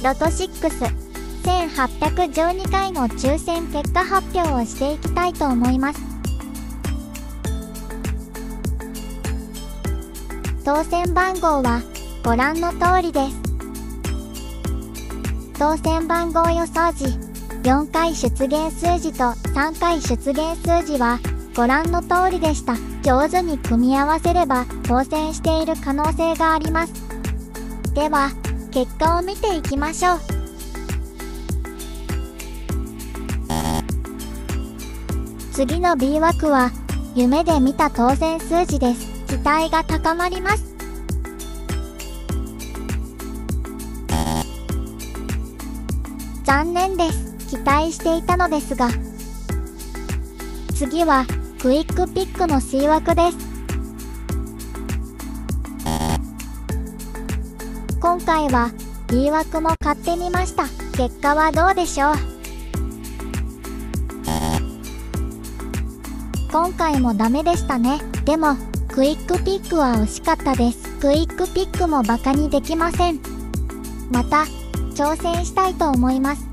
ロト6、1812回の抽選結果発表をしていきたいと思います。当選番号はご覧の通りです。当選番号予想時、4回出現数字と3回出現数字はご覧の通りでした。上手に組み合わせれば当選している可能性があります。では、結果を見ていきましょう。次の B 枠は、夢で見た当選数字です。期待が高まります。残念です。期待していたのですが。次は、クイックピックの C 枠です。今回は B 枠も買ってみました。結果はどうでしょう。今回もダメでしたね。でも、クイックピックは惜しかったです。クイックピックもバカにできません。また、挑戦したいと思います。